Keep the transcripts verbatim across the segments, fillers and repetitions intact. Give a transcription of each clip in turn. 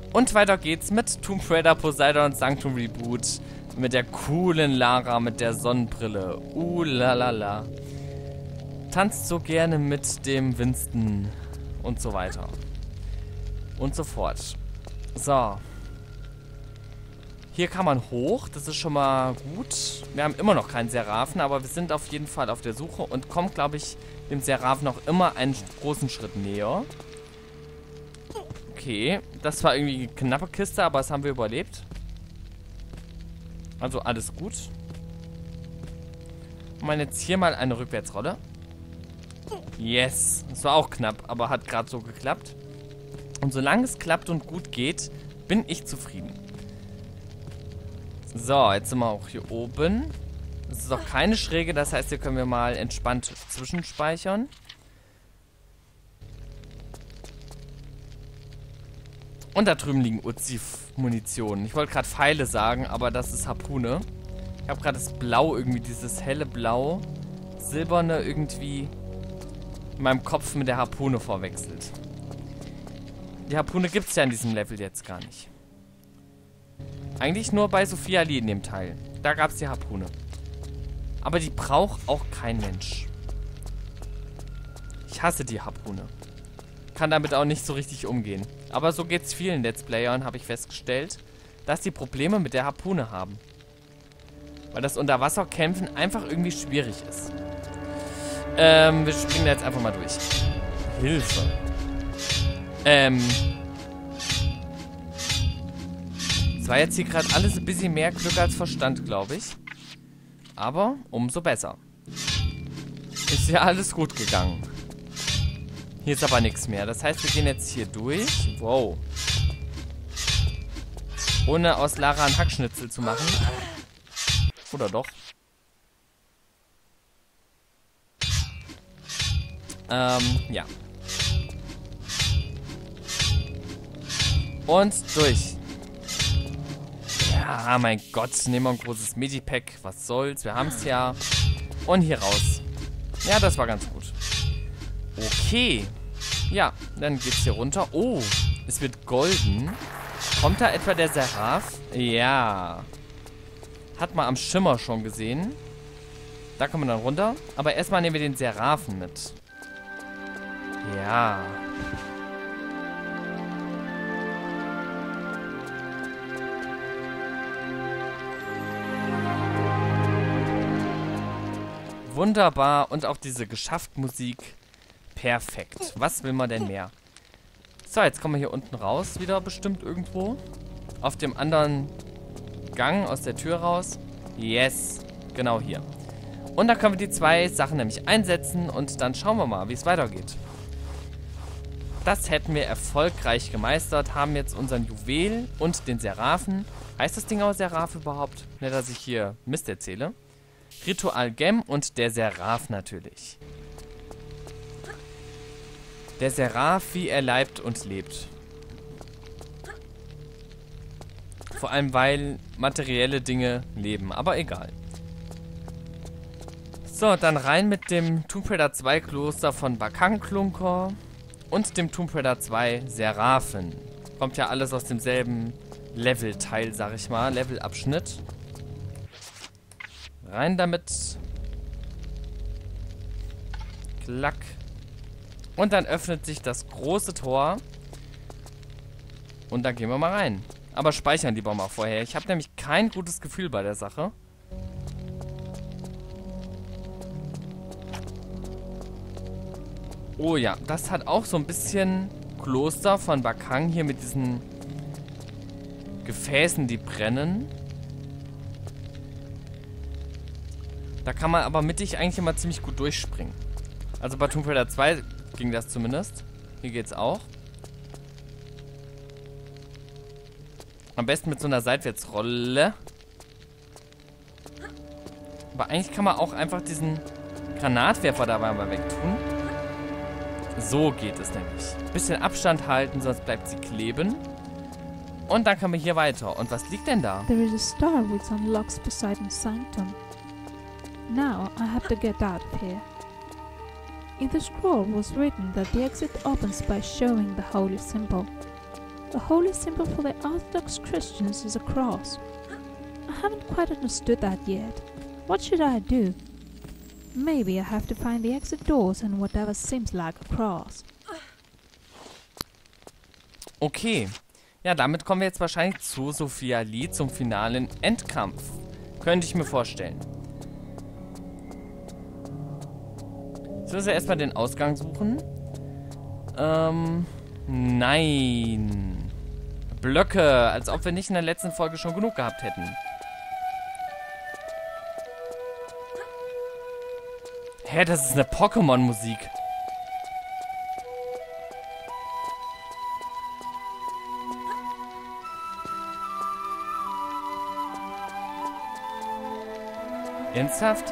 Und weiter geht's mit Tomb Raider Poseidon Sanctum Reboot. Mit der coolen Lara mit der Sonnenbrille. Uh, la la la. Tanzt so gerne mit dem Winston. Und so weiter. Und so fort. So. Hier kann man hoch. Das ist schon mal gut. Wir haben immer noch keinen Seraphen, aber wir sind auf jeden Fall auf der Suche und kommen, glaube ich, dem Seraphen noch immer einen großen Schritt näher. Okay. Das war irgendwie eine knappe Kiste, aber das haben wir überlebt. Also alles gut. Und man jetzt hier mal eine Rückwärtsrolle. Yes. Das war auch knapp, aber hat gerade so geklappt. Und solange es klappt und gut geht, bin ich zufrieden. So, jetzt sind wir auch hier oben. Es ist auch keine Schräge, das heißt, hier können wir mal entspannt zwischenspeichern. Und da drüben liegen Uzi-Munition. Ich wollte gerade Pfeile sagen, aber das ist Harpune. Ich habe gerade das Blau irgendwie, dieses helle Blau, silberne irgendwie in meinem Kopf mit der Harpune verwechselt. Die Harpune gibt es ja in diesem Level jetzt gar nicht. Eigentlich nur bei Sophia Lee in dem Teil. Da gab es die Harpune. Aber die braucht auch kein Mensch. Ich hasse die Harpune. Kann damit auch nicht so richtig umgehen. Aber so geht es vielen Let's Playern, habe ich festgestellt, dass die Probleme mit der Harpune haben. Weil das Unterwasserkämpfen einfach irgendwie schwierig ist. Ähm, wir springen da jetzt einfach mal durch. Hilfe. Ähm. Es war jetzt hier gerade alles ein bisschen mehr Glück als Verstand, glaube ich. Aber umso besser. Ist ja alles gut gegangen. Hier ist aber nichts mehr. Das heißt, wir gehen jetzt hier durch. Wow. Ohne aus Lara einen Hackschnitzel zu machen. Oder doch? Ähm, ja. Und durch. Ja, mein Gott. Nehmen wir ein großes Medipack. Was soll's? Wir haben es ja. Und hier raus. Ja, das war ganz gut. Okay. Ja, dann geht's hier runter. Oh, es wird golden. Kommt da etwa der Seraph? Ja. Hat man am Schimmer schon gesehen. Da kommen wir dann runter. Aber erstmal nehmen wir den Seraphen mit. Ja. Wunderbar. Und auch diese Geschafft-Musik. Perfekt. Was will man denn mehr? So, jetzt kommen wir hier unten raus. Wieder bestimmt irgendwo. Auf dem anderen Gang aus der Tür raus. Yes. Genau hier. Und da können wir die zwei Sachen nämlich einsetzen. Und dann schauen wir mal, wie es weitergeht. Das hätten wir erfolgreich gemeistert. Haben jetzt unseren Juwel und den Seraphen. Heißt das Ding auch Seraph überhaupt? Nicht, dass ich hier Mist erzähle. Ritual Gem und der Seraph natürlich. Der Seraph, wie er leibt und lebt. Vor allem, weil materielle Dinge leben. Aber egal. So, dann rein mit dem Tomb Raider zwei Kloster von Bakang-Klunker und dem Tomb Raider zwei Seraphen. Kommt ja alles aus demselben Levelteil, sag ich mal. Levelabschnitt. Rein damit. Klack. Und dann öffnet sich das große Tor. Und dann gehen wir mal rein. Aber speichern lieber mal vorher. Ich habe nämlich kein gutes Gefühl bei der Sache. Oh ja, das hat auch so ein bisschen Kloster von Bakang hier mit diesen Gefäßen, die brennen. Da kann man aber mittig eigentlich immer ziemlich gut durchspringen. Also bei Tomb Raider zwei ging das zumindest. Hier geht's auch. Am besten mit so einer Seitwärtsrolle. Aber eigentlich kann man auch einfach diesen Granatwerfer dabei mal wegtun. So geht es nämlich. Bisschen Abstand halten, sonst bleibt sie kleben. Und dann können wir hier weiter. Und was liegt denn da? There is a star which unlocks Poseidon's sanctum. Now I have to get out of here. In the scroll was written that the exit opens by showing the holy symbol. The holy symbol for the Orthodox Christians is a cross. I haven't quite understood that yet. What should I do? Maybe I have to find the exit doors and whatever seems like a cross. Okay. Ja, damit kommen wir jetzt wahrscheinlich zu Sophia Lee zum finalen Endkampf. Könnte ich mir vorstellen. So, also erstmal den Ausgang suchen. Ähm, nein. Blöcke, als ob wir nicht in der letzten Folge schon genug gehabt hätten. Hä, das ist eine Pokémon-Musik. Ernsthaft?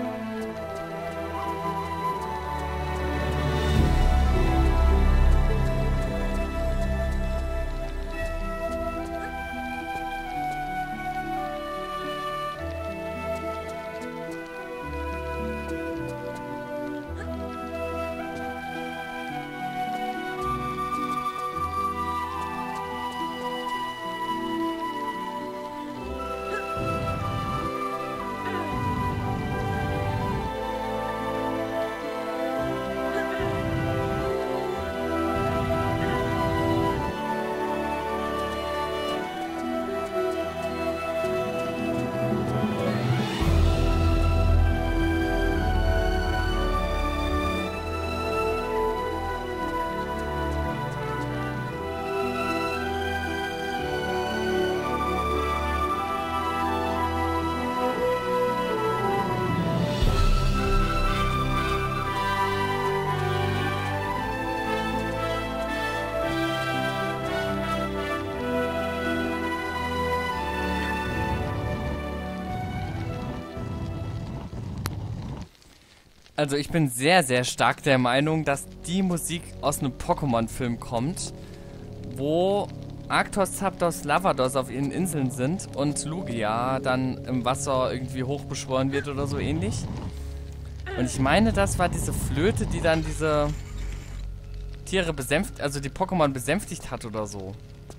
Also ich bin sehr, sehr stark der Meinung, dass die Musik aus einem Pokémon-Film kommt, wo Arctos, Zapdos, Lavados auf ihren Inseln sind und Lugia dann im Wasser irgendwie hochbeschworen wird oder so ähnlich. Und ich meine, das war diese Flöte, die dann diese Tiere besänftigt, also die Pokémon besänftigt hat oder so.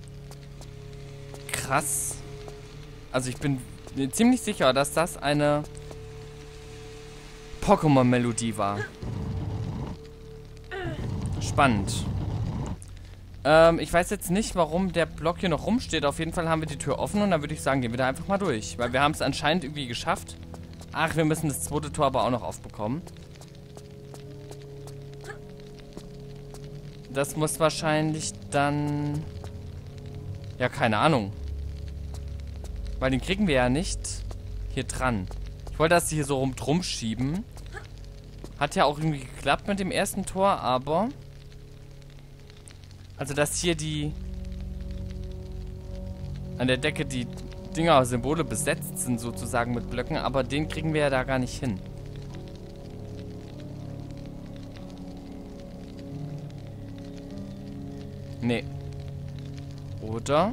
Krass. Also ich bin mir ziemlich sicher, dass das eine Pokémon-Melodie war. Spannend. Ähm, ich weiß jetzt nicht, warum der Block hier noch rumsteht. Auf jeden Fall haben wir die Tür offen und dann würde ich sagen, gehen wir da einfach mal durch. Weil wir haben es anscheinend irgendwie geschafft. Ach, wir müssen das zweite Tor aber auch noch aufbekommen. Das muss wahrscheinlich dann... Ja, keine Ahnung. Weil den kriegen wir ja nicht hier dran. Ich wollte das hier so rum drum schieben. Hat ja auch irgendwie geklappt mit dem ersten Tor, aber... Also, dass hier die... An der Decke die Dinger, Symbole besetzt sind sozusagen mit Blöcken, aber den kriegen wir ja da gar nicht hin. Nee. Oder?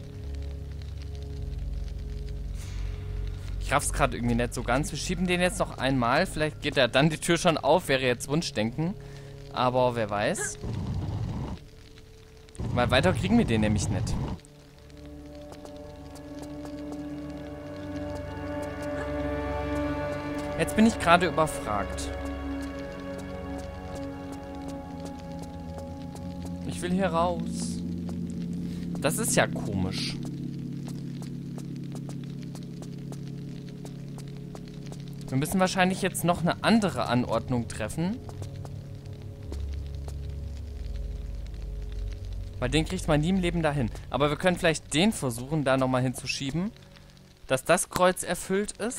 Ich raff's gerade irgendwie nicht so ganz. Wir schieben den jetzt noch einmal. Vielleicht geht ja dann die Tür schon auf. Wäre jetzt Wunschdenken. Aber wer weiß. Weil weiter kriegen wir den nämlich nicht. Jetzt bin ich gerade überfragt. Ich will hier raus. Das ist ja komisch. Wir müssen wahrscheinlich jetzt noch eine andere Anordnung treffen. Weil den kriegt man nie im Leben dahin. Aber wir können vielleicht den versuchen, da nochmal hinzuschieben. Dass das Kreuz erfüllt ist.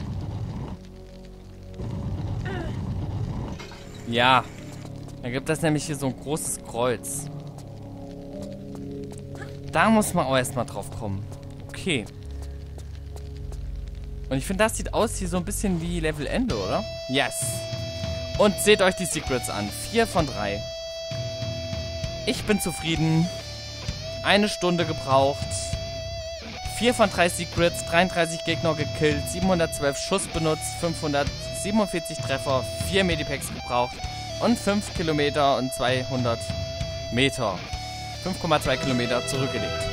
Ja. Dann gibt es nämlich hier so ein großes Kreuz. Da muss man auch erstmal drauf kommen. Okay. Und ich finde, das sieht aus hier so ein bisschen wie Levelende, oder? Yes. Und seht euch die Secrets an. Vier von drei. Ich bin zufrieden. Eine Stunde gebraucht. Vier von drei Secrets. dreiunddreißig Gegner gekillt. siebenhundertzwölf Schuss benutzt. fünfhundertsiebenundvierzig Treffer. vier Medipacks gebraucht. Und fünf Kilometer und zweihundert Meter. fünf Komma zwei Kilometer zurückgelegt.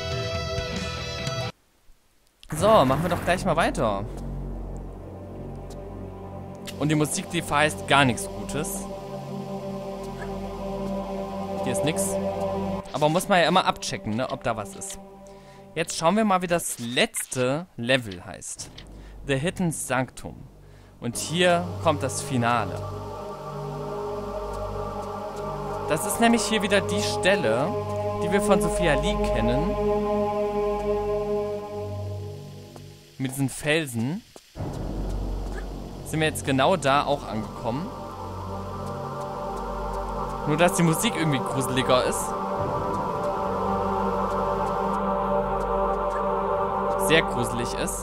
So, machen wir doch gleich mal weiter. Und die Musik, die verheißt gar nichts Gutes. Hier ist nichts. Aber muss man ja immer abchecken, ne, ob da was ist. Jetzt schauen wir mal, wie das letzte Level heißt. The Hidden Sanctum. Und hier kommt das Finale. Das ist nämlich hier wieder die Stelle, die wir von Sophia Lee kennen. Mit diesen Felsen. Sind wir jetzt genau da auch angekommen. Nur, dass die Musik irgendwie gruseliger ist. Sehr gruselig ist.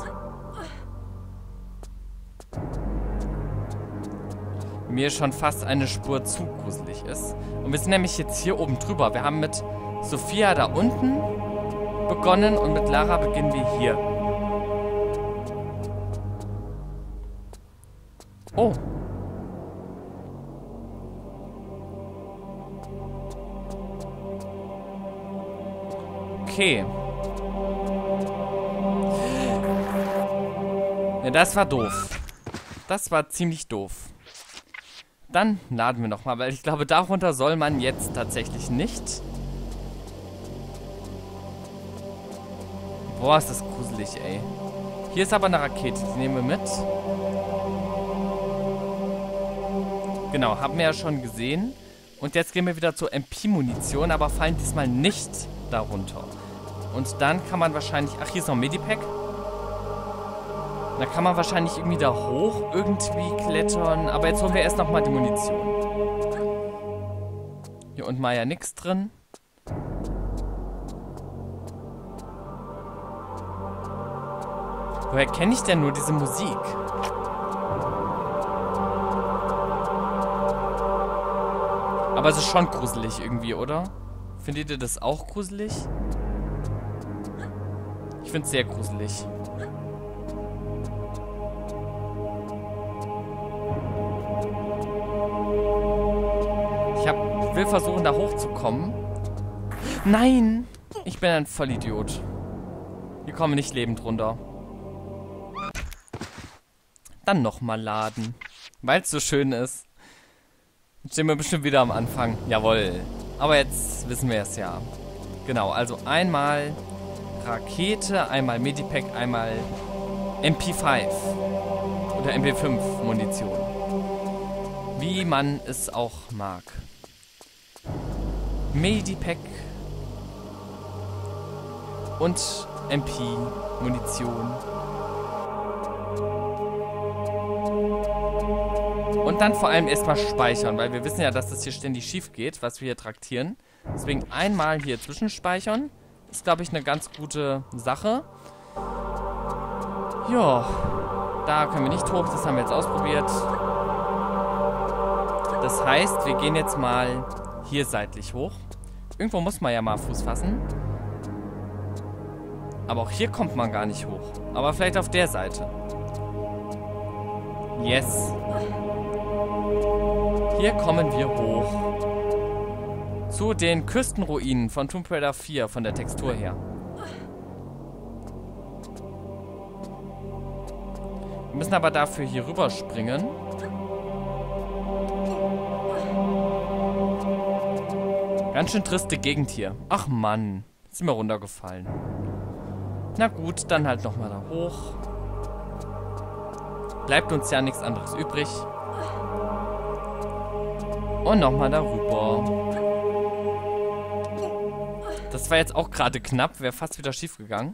Mir schon fast eine Spur zu gruselig ist. Und wir sind nämlich jetzt hier oben drüber. Wir haben mit Sophia da unten begonnen und mit Lara beginnen wir hier. Oh. Okay. Ja, das war doof. Das war ziemlich doof. Dann laden wir nochmal, weil ich glaube, darunter soll man jetzt tatsächlich nicht. Boah, ist das gruselig, ey. Hier ist aber eine Rakete, die nehmen wir mit. Genau, haben wir ja schon gesehen. Und jetzt gehen wir wieder zur M P-Munition, aber fallen diesmal nicht darunter. Und dann kann man wahrscheinlich... Ach, hier ist noch ein Medipack. Da kann man wahrscheinlich irgendwie da hoch irgendwie klettern. Aber jetzt holen wir erst nochmal die Munition. Hier unten war ja nichts drin. Woher kenne ich denn nur diese Musik? Aber es ist schon gruselig irgendwie, oder? Findet ihr das auch gruselig? Ich finde es sehr gruselig. Ich hab, will versuchen, da hochzukommen. Nein! Ich bin ein Vollidiot. Hier kommen wir nicht lebend runter. Dann nochmal laden. Weil es so schön ist. Jetzt stehen wir bestimmt wieder am Anfang. Jawohl. Aber jetzt wissen wir es ja. Genau, also einmal Rakete, einmal Medipack, einmal M P fünf. Oder M P fünf Munition. Wie man es auch mag. Medipack und M P Munition. Und dann vor allem erstmal speichern, weil wir wissen ja, dass das hier ständig schief geht, was wir hier traktieren. Deswegen einmal hier zwischenspeichern. Ist, glaube ich, eine ganz gute Sache. Ja, da können wir nicht hoch, das haben wir jetzt ausprobiert. Das heißt, wir gehen jetzt mal hier seitlich hoch. Irgendwo muss man ja mal Fuß fassen. Aber auch hier kommt man gar nicht hoch. Aber vielleicht auf der Seite. Yes. Hier kommen wir hoch. Zu den Küstenruinen von Tomb Raider vier, von der Textur her. Wir müssen aber dafür hier rüber springen. Ganz schön triste Gegend hier. Ach Mann, jetzt sind wir runtergefallen. Na gut, dann halt nochmal da hoch. Bleibt uns ja nichts anderes übrig. Und nochmal darüber. Das war jetzt auch gerade knapp. Wäre fast wieder schief gegangen.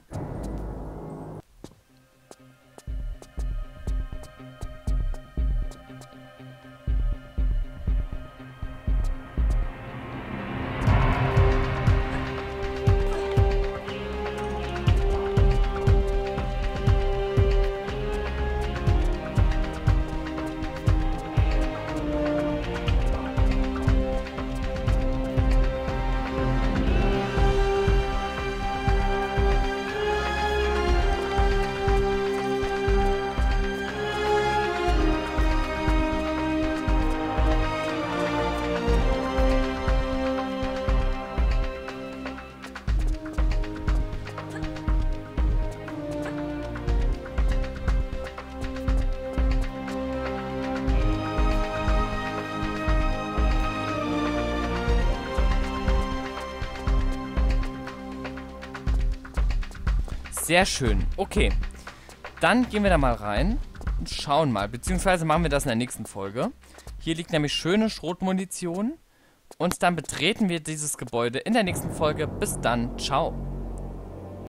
Sehr schön. Okay. Dann gehen wir da mal rein und schauen mal. Beziehungsweise machen wir das in der nächsten Folge. Hier liegt nämlich schöne Schrotmunition. Und dann betreten wir dieses Gebäude in der nächsten Folge. Bis dann. Ciao.